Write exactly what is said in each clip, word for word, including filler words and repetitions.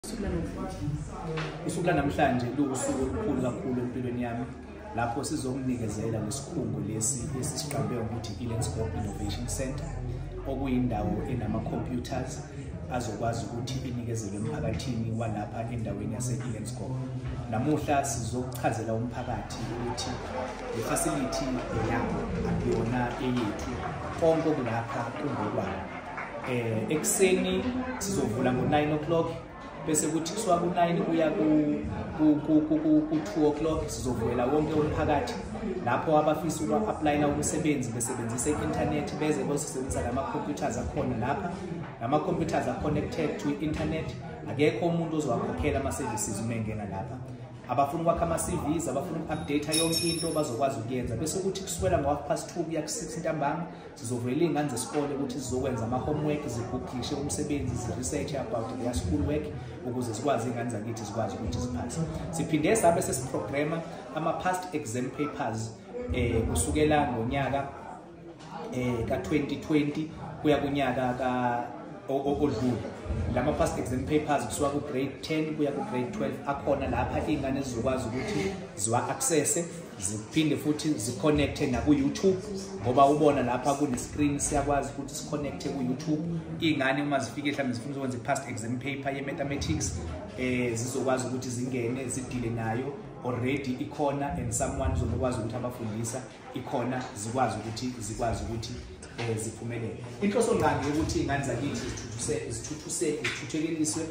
Usuku namhlanje luwusuku olukhulu kakhulu empilweni yami lapho sizokunikezela lesikhungo lesi esisiqambe ukuthi Elandskop Innovation Center okuyindawo enama computers azokwazi ukuthi inikezele emphakathini walapha endaweni yase Elandskop. Namuhla sizokuchazela umphakathi ukuthi le facility eyabo akuyona eyethu konke kulapha kungokwayo. Eh ekseni sizovula ngo nine o'clock bese kuthi kuswa ku nine kuya ku two o'clock sizovela wonke umphakathi lapho abafisa uku-applyna umsebenzi besebenzisa i-internet beze bosebenzisa lama computers akhona lapha. Lama computers are connected to internet, akekho umuntu ozowakhokhela ama services uma engena lapha. Abafuna ukwakha ama C Vs, abafuna uku-update yonke into bazokwazi ukuyenza bese kuthi kuswela ngo half past two kuya ku six ntambama sizovela ingane zesikole ukuthi sizokwenza ama homework, zibhukishe umsebenzi, zi-research about their school work ukuze sikwazi ingane zakithi zikwazi ukuthi ziphase. Siphinde sabe sesiprograma ama past exam papers eh kusukela ngonyaka eh ka twenty twenty kuya kunyaka ka odlule. Lama past exam papers kusuka ku grade ten kuya ku grade twelve akhona lapha ingane zizokwazi ukuthi ziwa access ziphinde futhi ziconnecte na ku YouTube ngoba ubona lapha kune screen siyakwazi ukuthi siconnecte ku YouTube. Ingane uma zifike mhlawumbe zifuna ukwenza past exam paper ye mathematics eh zizokwazi ukuthi zingene zidile nayo already ikhona and someone uzokwazi ukuthi abafundisa ikhona zikwazi ukuthi zikwazi ukuthi eh ziphumelele. Inhloso ngqangi ukuthi ingane zakithi zithuthuse zithuthuse zithuthukeliswe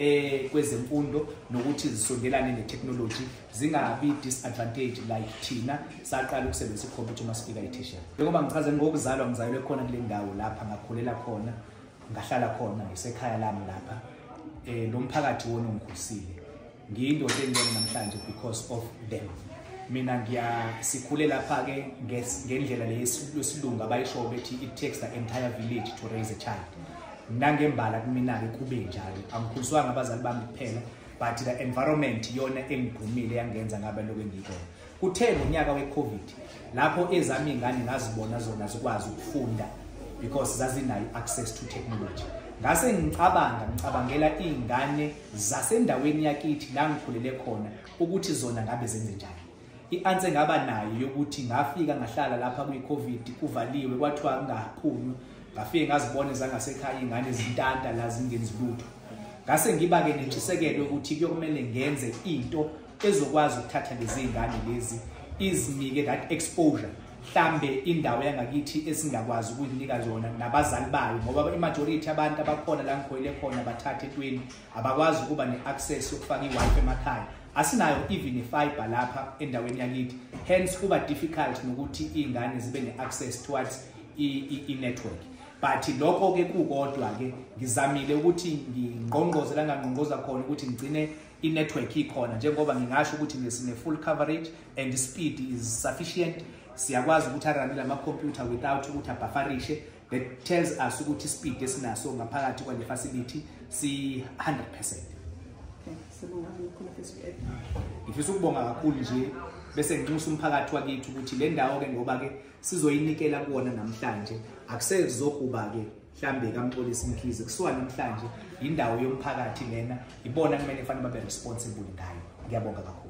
eh kwezemfundo nokuthi zisondelane netechnology zingabi disadvantage like thina saqala ukusebenzisa icomputer masifika eThekwini. Njengoba ngichaze ngokuzalwa ngizalelwe khona kule ndawo lapha ngakhulela khona ngahlala khona isekhaya lami lapha eh lo mphakathi wona ongikhulisile ngiyindoda engiyona namhlanje because of them. Mina ngiya sikhule lapha ke ngendlela lesilungu abayisho bethi it takes the entire village to raise a child. Nangembala kumina ke kube njalo angikhuliswa ngabazali bami kuphela but the environment yona engigqumile yangenza ngabe lokho engikho. Kuthe ngonyaka we COVID lapho ezami ingane ngazibona zona zikwazi ukufunda because zazinayo access to technology. Ngase ngicabanga ngicabangela izingane zasendaweni yakithi la ngikhulele khona ukuthi zona ngabe zenze njani. I-answer ngaba nayo yokuthi ngafika ngahlala lapha kwi-COVID kuvaliwe kwathiwa ngingaphunywa ngafike ngazibona zangasekhaya ingane zintanta la zingenzi lutho. Ngase ngiba ke nentshisekelo ukuthi kuyokumele ngenze into ezokwazi ukuthatha lezi ingane lezi izinike that exposure mhlambe indawo yangakithi esingakwazi ukuyinika zona nabazali bayo ngoba i-majority abantu abakhona la ngikhoyile khona bathatha etweni abakwazi ukuba ne-access yokufaka i-Wi-Fi emakhaya. Asinayo even i-fiber lapha endaweni yakithi hence kuba difficult nokuthi ingane zibe ne-access towards i-network. But lokho ke kukodwa ke ngizamile ukuthi ngingqongqoze la ngangqongqoza khona ukuthi ngicine i-network ikhona njengoba ngingasho ukuthi ngesine full coverage and the speed is sufficient. Siyakwazi ukuthi aranele ama computer without ukuthi abufferishe. That tells us ukuthi speed esinaso ngaphakathi kwale facility si one hundred percent. Ngifisa ukubonga kakhulu nje bese nginxusa umphakathi wakithi ukuthi le ndawo ke ngoba ke sizoyinikela kuona namhlanje akusezokuba ke mhlambe kaMxolisi Mkhize kusuka namhlanje indawo yomphakathi lena ibona kumele kufanele babe responsible ngayo. Ngiyabonga kakhulu.